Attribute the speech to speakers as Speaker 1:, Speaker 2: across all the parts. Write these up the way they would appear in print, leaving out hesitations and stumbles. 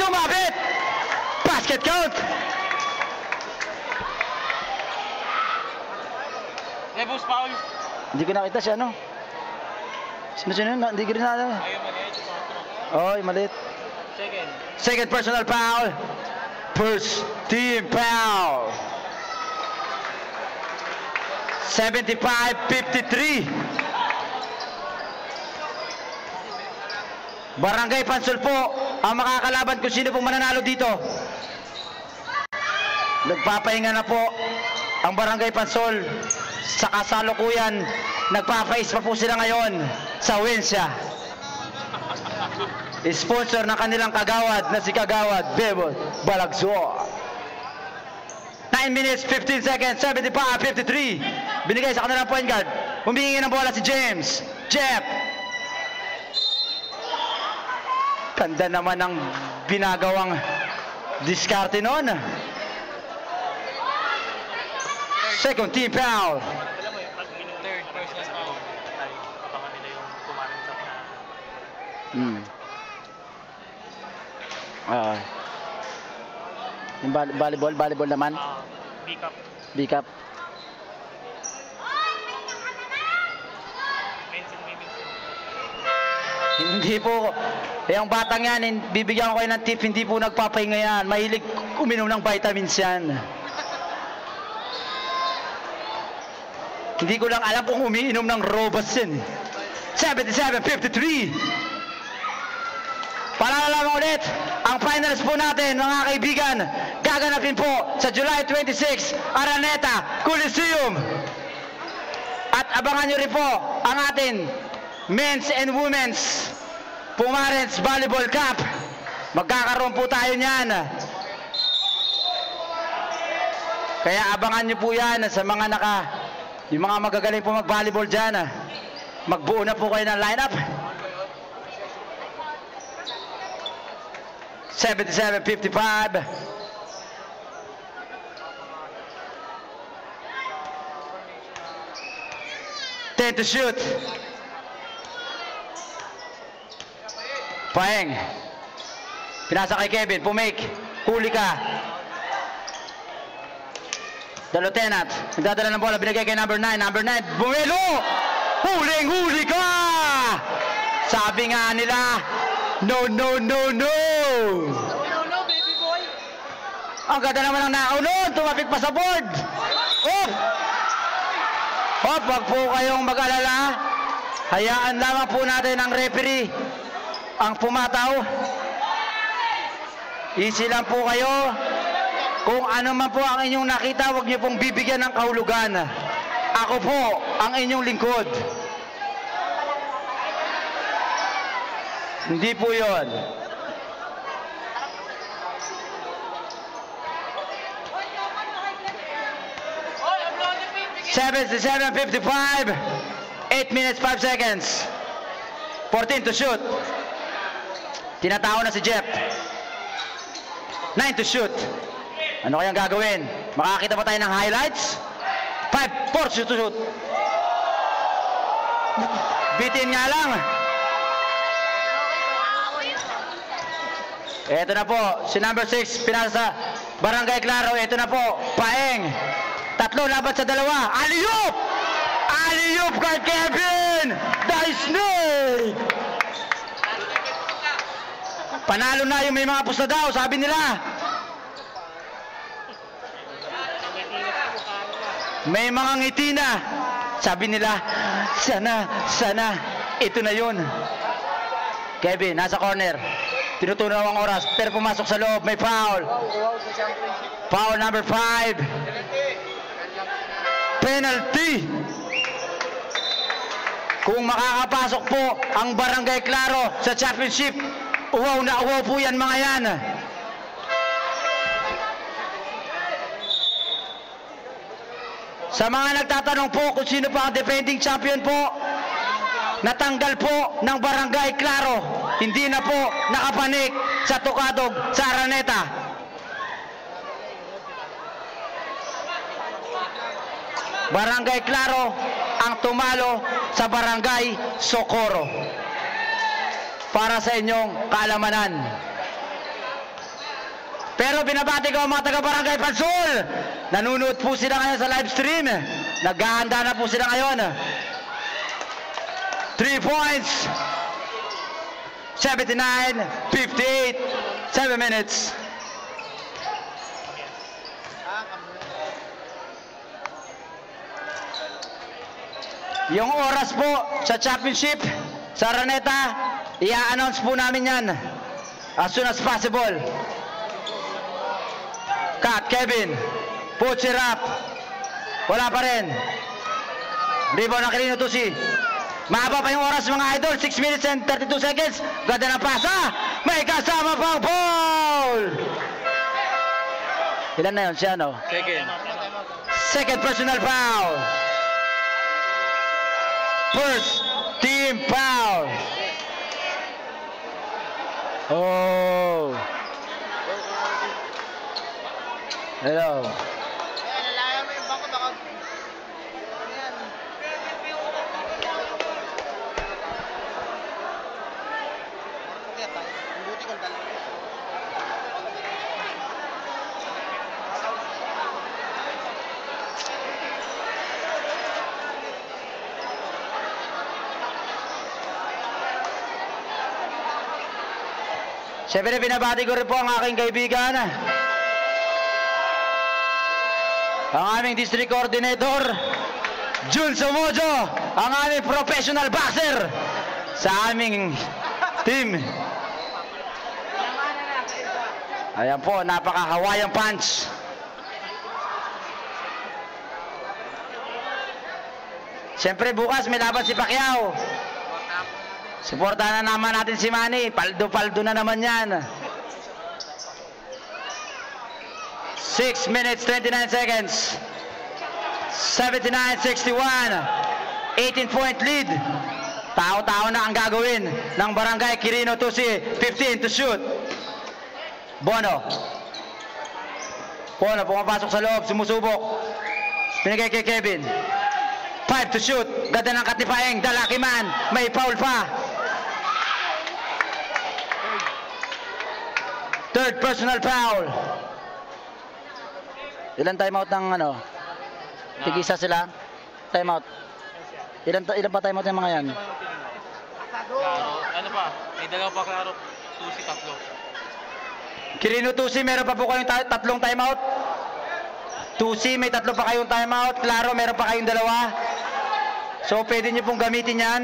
Speaker 1: Sumabit! Basket count!
Speaker 2: Rebus foul.
Speaker 1: Hindi ko nakita siya, ano? Sino yun? Hindi ko rin na, ano?
Speaker 2: Ayun, maliit.
Speaker 1: Oh, maliit. Second personal foul. First team foul. 75-53. Barangay Pansol po ang makakalaban kung sino pong mananalo dito. Nagpapahinga na po ang Barangay Pansol sa kasalukuyan. Nagpapais pa po sila ngayon sa Wensya. Sponsor ng kanilang kagawad na si Kagawad Bebot Balagso. 9 minutes 15 seconds, 75-53. Binigay sa kanilang point guard. Humihingi ng bola si James. Jeff. Ganda naman ang binagawang diskarte noon. Second team foul.
Speaker 2: Alam mo yung pag third personal foul, abangan nila yung kumarintap na.
Speaker 1: Yung volleyball naman.
Speaker 2: B-cup.
Speaker 1: B-cup. Hindi po. Yung batang yan, bibigyan ko kayo ng tip, hindi po nagpapahinga yan. Mahilig uminom ng vitamins yan. Hindi ko lang alam kung umiinom ng Robust yan. 77-53. Paalala ulit, ang finals po natin, mga kaibigan, gaganapin po sa July 26, Araneta Coliseum. At abangan nyo rin po ang atin Men's and Women's Pumarens Volleyball Cup. Magkakaroon po tayo niyan. Kaya abangan nyo po yan sa mga yung mga magagaling po mag-volleyball dyan. Magbuo na po kayo ng lineup. 77-55. Ten to shoot. Paeng. Pinasa kay Kevin. Pumake. Huli ka. The Lieutenant. Nagdadala ng bola. Binigay kay number 9. Number 9. Bumelo! Huling-huli ka! Sabi nga nila, no, no, no, no!
Speaker 2: No, baby boy!
Speaker 1: Ang ganda naman ng naunod. Tumapik pa sa board. Hop! Hop, wag po kayong mag-alala. Hayaan lamang po natin ang referee ang pumataw. Easy lang po kayo. Kung ano man po ang inyong nakita, huwag niyo pong bibigyan ng kahulugan. Ako po ang inyong lingkod. Hindi po yun. $77-55. 8 minutes 5 seconds. 14 to shoot. Tinatao na si Jeff. 9 to shoot. Ano kayang gagawin? Makakita pa tayo ng highlights? 4 shoot to shoot. Bitin nga lang. Ito na po, si number 6, pinasa sa Barangay Claro. Ito na po, Paeng. 3 laban sa 2. Alley-oop! Alley-oop kay Kevin! The Snake! Panalo na yung may mga pusta daw, sabi nila. May mga ngiti na. Sabi nila, sana, ito na yun. Kevin, nasa corner. Tinutunaw ang oras, pero pumasok sa loob, may foul. Foul number 5. Penalty. Kung makakapasok po ang Barangay Claro sa championship, uwaw na uwaw po yan mga yan. Sa mga nagtatanong po kung sino pa ang defending champion po, natanggal po ng Barangay Claro. Hindi na po nakapanik sa Tukadog sa Araneta. Barangay Claro ang tumalo sa Barangay Socorro. Para sa inyong kaalamanan. Ito, binabati ko ang mga taga-barangay Pansol. Nanunood po sila ngayon sa live stream. Naghahanda na po sila ngayon. 3 points. 79-58. 7 minutes. Yung oras po sa championship sa Araneta, i-announce po namin yan as soon as possible. Cut, Kevin. Puts it up. Wala pa rin. Rebound ng Quirino Tusi. Mahaba pa yung oras mga idol. 6 minutes and 32 seconds. Ganda ng pasa. May kasama pang foul. Ilan na yun siya, no? Second personal foul. First team foul. Oh. Hello.
Speaker 3: Nalalayan mo yung bangko baka. Ayan. Buti kong dalawa.
Speaker 1: Siyempre, binabati ko rin po ang aking kaibigan, ang aming district coordinator, Jun Somojo, ang aming professional boxer sa aming team. Ayan po, napaka-Hawaiian punch. Siyempre, bukas may laban si Pacquiao. Suportahan na naman natin si Manny. Paldo-paldo na naman yan. 6 minutes, 29 seconds. 79-61. 18-point lead. Tao-tao na ang gagawin ng Barangay Quirino Tusi. 15 to shoot. Bono. Bono, pumapasok sa loob. Sumusubok. Pinigay kay Kevin. 5 to shoot. Ganda ng katipaeng. The lucky man. May foul pa. Third personal foul. Ilan timeout ng ano? Tig-isa sila? Timeout. Ilan pa timeout ng mga yan?
Speaker 2: Klaro. Ano pa? May dalawa pa klaro. Tusi, tatlo.
Speaker 1: Quirino Tusi, meron pa po kayong tatlong timeout? Tusi, may tatlo pa kayong timeout. Klaro, meron pa kayong dalawa. So, pwede nyo pong gamitin yan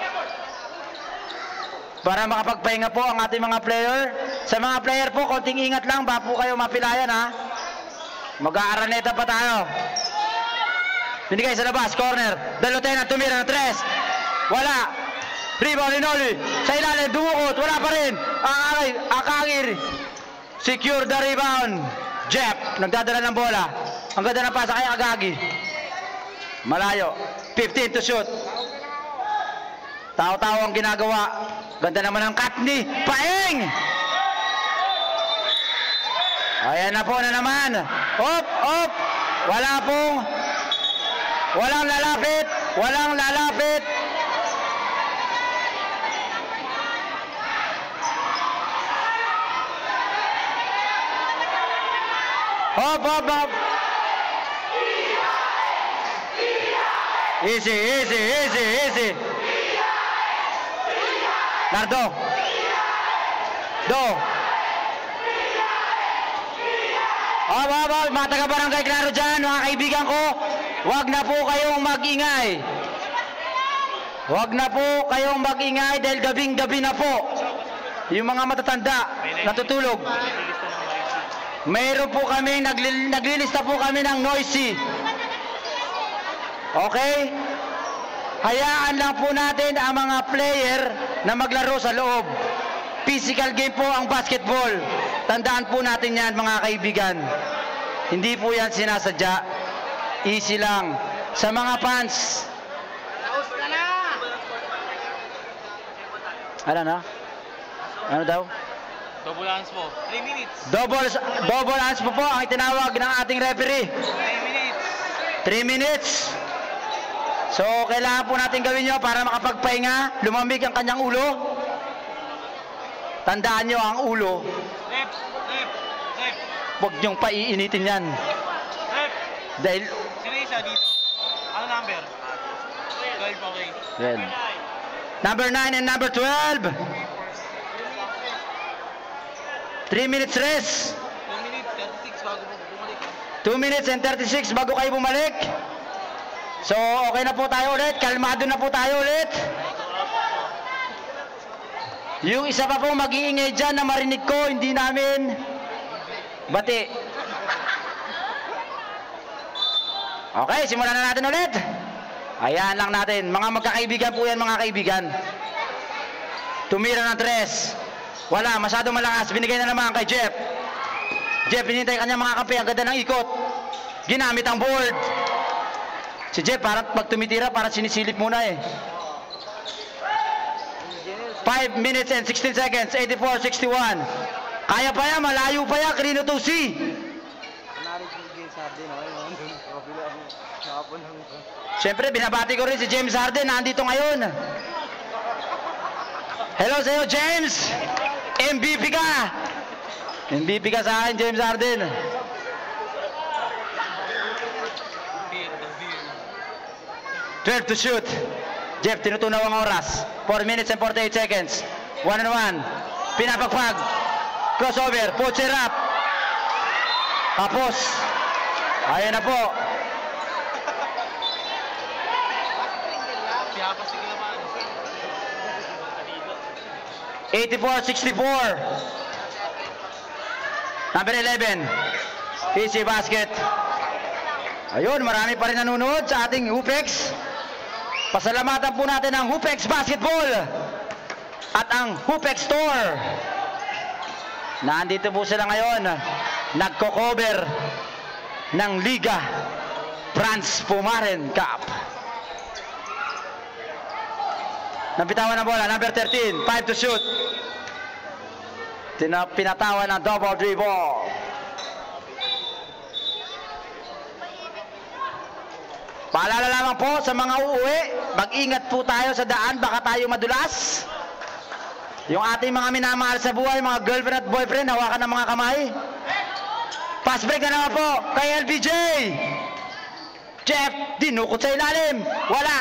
Speaker 1: para makapagpahinga po ang ating mga player. Sa mga player po, konting ingat lang, baka po kayo mapilayan, ha? Mag-aaraneta pa tayo. Binigay sa labas, corner. Dalotena, tumira ng 3. Wala. Rebound ni Noli. Sa ilalim, dumukot. Wala pa rin. Akagir. Secure the rebound. Jeff, nagdadala ng bola. Ang ganda ng pasa kay Agagi. Malayo. 15 to shoot. Tao-tao ang ginagawa. Ganda naman ang cut ni Paeng. Ayan na po na naman. Op, op. Walang lalapit. Walang lalapit. Hop, hop, hop. Easy, easy, easy, easy. Nardo. Do. Hop, hop, hop. Mga taga-barangay Klaro dyan, mga kaibigan ko. Huwag na po kayong mag-ingay. Huwag na po kayong mag-ingay dahil gabing-gabi na po. Yung mga matatanda, natutulog. Mayroon po kami, naglilista po kami ng noisy. Okay? Hayaan lang po natin ang mga player na maglaro sa loob. Physical game po ang basketball. Tandaan po natin yan, mga kaibigan. Hindi po yan sinasadya. Easy lang. Sa mga fans. Ano na? Ano daw?
Speaker 2: Double hands po. 3 minutes.
Speaker 1: Double hands po ang itinawag ng ating referee.
Speaker 2: 3 minutes.
Speaker 1: 3 minutes. So, kailangan po natin gawin nyo para makapagpahinga, lumamig ang kanyang ulo. Tandaan nyo ang ulo.
Speaker 2: Left, left.
Speaker 1: Huwag niyong paiinitin yan. Dahil,
Speaker 2: Sino isa dito? Ano number? 12, okay.
Speaker 1: well, number 9 and number 12. 3 minutes rest.
Speaker 2: 2 minutes, 36 bago mo bumalik.
Speaker 1: 2 minutes and 36 bago kayo bumalik. So, okay na po tayo ulit. Kalmado na po tayo ulit. Yung isa pa po mag-iingay dyan na marinig ko, hindi namin bati. Okay, simulan na natin ulit. Ayan lang natin. Mga magkakaibigan po yan, mga kaibigan. Tumira ng 3. Wala, masyado malakas. Binigay na naman kay Jeff. Jeff, hinintay kanya mga kampi. Ang ganda ng ikot. Ginamit ang board. Si Jeff, parang pag tumitira, parang sinisilip muna eh. 5 minutes and 16 seconds. 84-61. Kaya pa yan, malayo pa yan. Krino to see. Siyempre, binabati ko rin si James Harden. Nandito ngayon. Hello sa iyo, James. MVP ka. MVP ka sa akin, James Harden. 12 to shoot. Jeff, tinutunaw ang oras. 4 minutes and 48 seconds. 1-on-1. Pinapagpag. Crossover. Poacher up. Tapos. Ayan na po.
Speaker 2: Siyapas sige naman.
Speaker 1: 84-64. Number 11. PC basket. Ayun, marami pa rin nanonood sa ating Hoopex. Pasalamatan po natin ang Hoopex Basketball at ang Hoopex Store. Nandito po sila ngayon. Nagko-cover ng Liga Franz Pumaren Cup. Napitawan ng bola, number 13, 5 to shoot. Pinatawan ng double dribble. Paalala lamang po sa mga uuwi, mag-ingat po tayo sa daan, baka tayo madulas. Yung ating mga minamahal sa buhay, mga girlfriend at boyfriend, hawakan ng mga kamay. Pass break na naman po kay LBJ. Jeff, dinukot sa ilalim. Wala.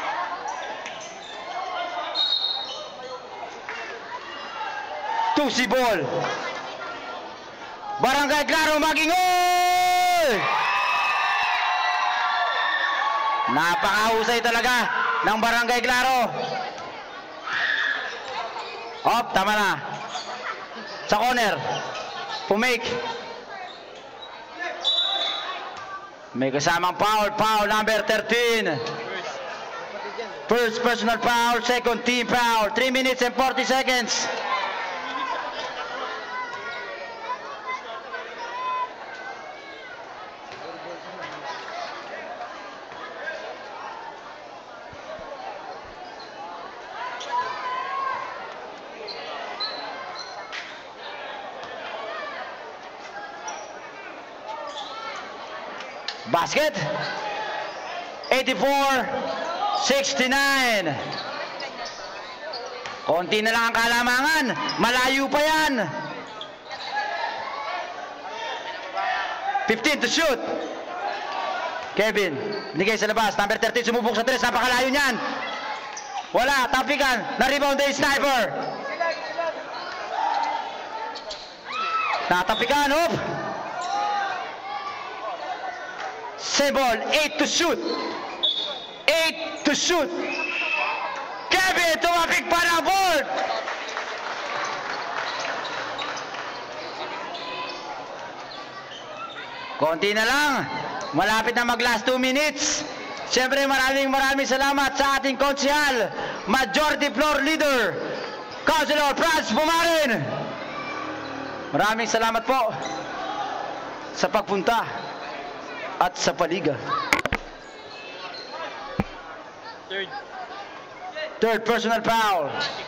Speaker 1: Tusi ball. Barangay Claro magingol. Napakahusay talaga ng Barangay Claro. Hop, tama na. Sa corner. Pumake. May kasamang foul. Foul number 13. First personal foul. Second team foul. 3 minutes and 40 seconds. Basket. 84-69. Konti na lang ang kalamangan. Malayo pa yan. 15 to shoot. Kevin, nigay sa labas. Number 13, sumubok sa 3. Napakalayo niyan. Wala, tapikan. Na-rebound day sniper. Natapikan, hop. Sebol, 8 to shoot. 8 to shoot. Kevin, tumapik pa na board. Konti na lang. Malapit na mag last 2 minutes. Siyempre maraming salamat sa ating konsehal, Majority Floor Leader, Councilor Franz Pumaren. Maraming salamat po sa pagpunta at sa paliga. Third personal foul.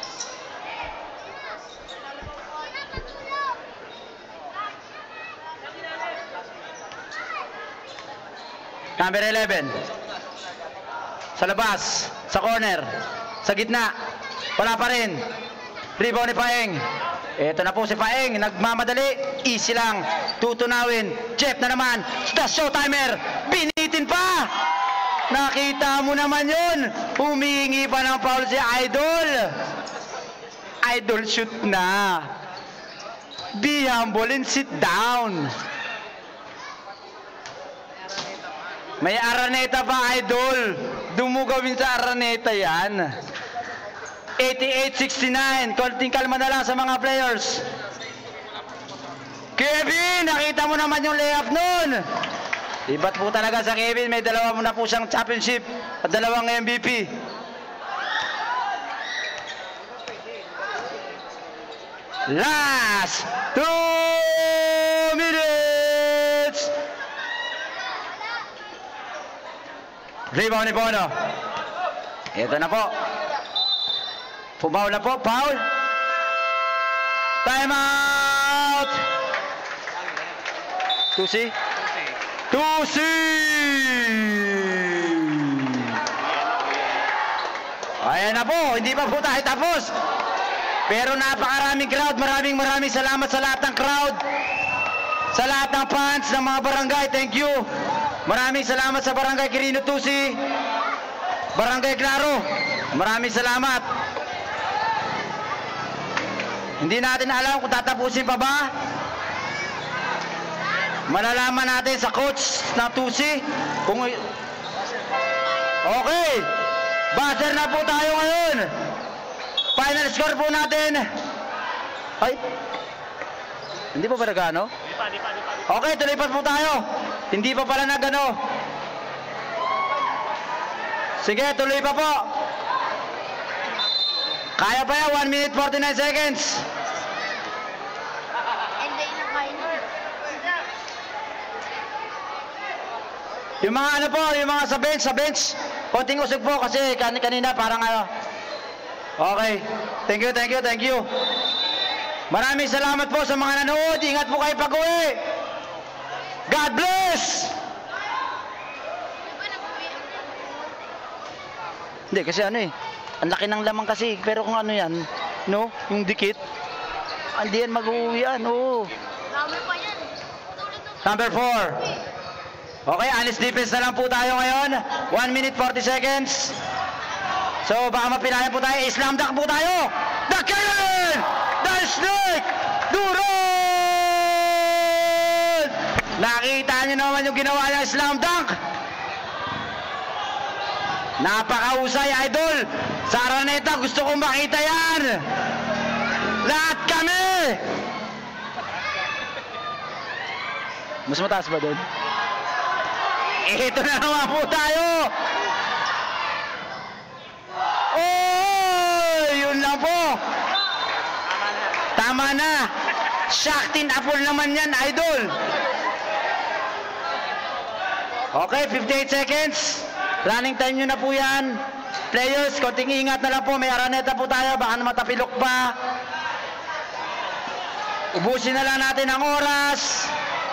Speaker 1: Number 11. Sa labas, sa corner, sa gitna. Wala pa rin. Rebound ni Paeng. Ito na po si Paeng, nagmamadali, easy lang, tutunawin. Jeff na naman, the show timer, binitin pa! Nakita mo naman yun, humihingi pa ng foul si Idol. Idol shoot na. Be humble and sit down. May Araneta pa, Idol. Dumugawin sa Araneta yan. 88-69. Konting kalma na lang sa mga players. Kevin, nakita mo naman yung layup nun. Iba't po talaga sa Kevin. May dalawa mo na po siyang championship at dalawang MVP. Last 2 minutes. Rebound ni Bono. Ito na po. Pumaw na po, foul. Time out. Tusi. Ayan na po, hindi pa po tayo tapos. Pero napakaraming crowd. Maraming salamat sa lahat ng crowd. Sa lahat ng fans ng mga barangay. Thank you. Maraming salamat sa Barangay Quirino Tusi. Barangay Claro. Maraming salamat. Hindi natin alam kung tatapusin pa ba. Malalaman natin sa coach na Tusi kung... Okay. Buzzer na po tayo ngayon. Final score po natin. Ay. Hindi pa ba nagano? Okay, tuloy pa po tayo. Hindi pa pala nagano. Sige, tuloy pa po. Kaya pa yan, 1 minute 49 seconds. Yung mga ano po, yung mga sa bench. Konting usog po kasi kanina parang ano. Okay. Thank you. Maraming salamat po sa mga nanood. Ingat po kayo pag-uwi. God bless! Hindi, kasi ano eh. Ang laki ng laman kasi. Pero kung ano yan, no? Yung dikit. Hindi yan mag-uwi yan, oo. Number 4. Okay, honest defense na lang po tayo ngayon. 1 minute 40 seconds. So, baka mapinayan po tayo. Slam dunk po tayo. The Cannon! The Snake! Duron! Nakita nyo naman yung ginawa ng slam dunk. Napakahusay, Idol. Sa Araneta, gusto kong makita yan. Lahat kami. Mas mataas ba doon? Ito na naman po tayo. Oh, yun lang po. Tama na. Shaktin Apple naman yan, Idol. Okay, 58 seconds. Running time nyo na po yan. Players, konting ingat na lang po. May Araneta po tayo. Baka matapilok pa. Ubusin na lang natin ang oras.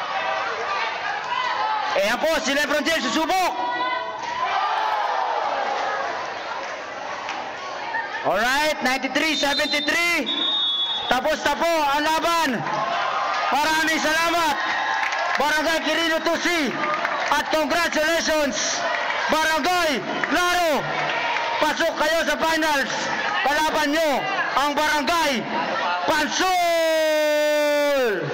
Speaker 1: Ayan po, si Lebron James susubok. Alright, 93-73. Tapos na po ang laban. Maraming salamat, Barangay Quirino Tusi. At congratulations, Barangay Claro. Pasok kayo sa finals. Kalaban nyo ang Barangay Pansol.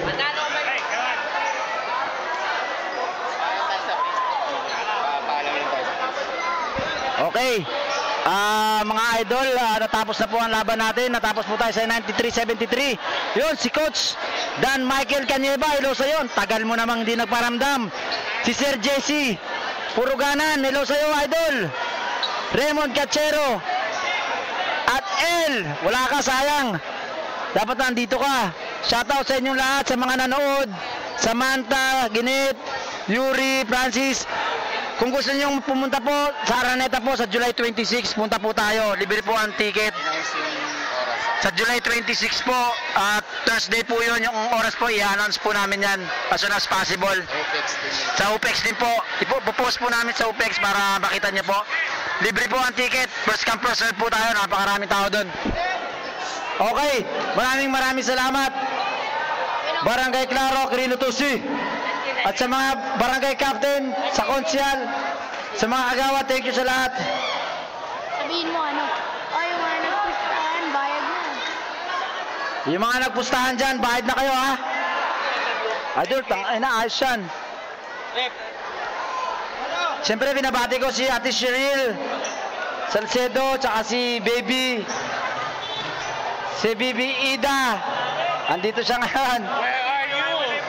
Speaker 1: Okay. Mga idol, natapos na po ang laban natin. Natapos po tayo sa 93-73. Yun, si Coach Dan Michael Canieva. Hello sa yun. Tagal mo namang hindi nagparamdam. Si Sir JC Puruganan. Hello sa iyo, idol. Raymond Cachero. At El, wala ka, sayang. Dapat nandito ka. Shoutout sa inyong lahat, sa mga nanood. Samantha, Ginit, Yuri, Francis. Kung gusto niyo pumunta po sa Araneta po sa July 26, punta po tayo. Libre po ang ticket. Sa July 26 po, Thursday po yun. Yung oras po, i-announce po namin yan as soon as possible. Sa UPEX din po. Ipo-post po namin sa UPEX para makita niyo po. Libre po ang ticket. First come, first serve po tayo. Napakaraming tao doon. Okay, maraming salamat. Barangay Claro, Quirino Tusi. At sa mga barangay captain, sa konsyal, sa mga agawa, thank you sa lahat.
Speaker 4: Sabihin mo ano? O yung mga nagpustahan, bayad na.
Speaker 1: Yung mga nagpustahan dyan, bayad na kayo ha. Idol, ayos yan.
Speaker 2: Rep.
Speaker 1: Siyempre, binabati ko si Ate Cheryl Salcedo, tsaka si Baby. Si Bibi Ida. Andito siya ngayon.
Speaker 2: Where are you?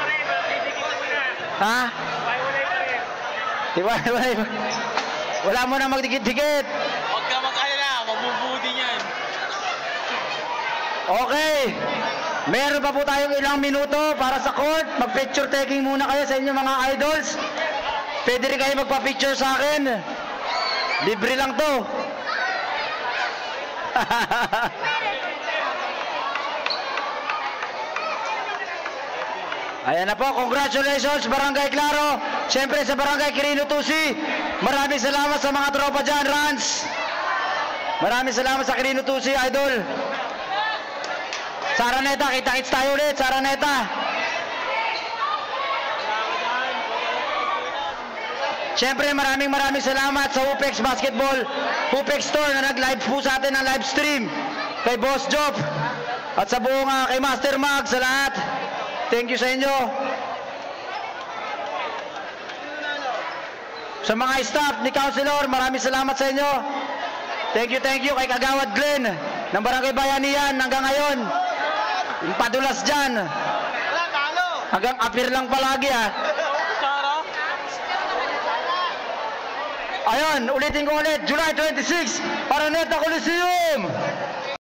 Speaker 1: Ha? Diba? Wala mo na magdikit-dikit.
Speaker 2: Huwag ka mag-alala, magbubudi niyan.
Speaker 1: Okay. Meron pa po tayong ilang minuto para sa court. Mag-picture taking muna kayo sa inyong mga idols. Pwede rin kayo magpa-picture sa akin. Libre lang to. Ayan na po, congratulations Barangay Claro. Siyempre sa Barangay Quirino Tusi, maraming salamat sa mga tropa dyan, Rans. Maraming salamat sa Quirino Tusi, idol. Sa Araneta, kita-kits tayo ulit sa Araneta. Siyempre maraming salamat sa Upex Basketball, Upex Store na nag-live po sa atin ng live stream. Kay Boss Job at sa buong kay Master Mag, sa lahat. Thank you sa inyo. Sa mga staff ni Councilor, maraming salamat sa inyo. Thank you kay Kagawad Glenn ng Barangay Bayanihan hanggang ngayon. Yung padulas dyan.
Speaker 3: Wala, talo.
Speaker 1: Hanggang appear lang palagi ha.
Speaker 2: Charo?
Speaker 1: Ayun, ulitin ko ulit, July 26, Araneta Coliseum.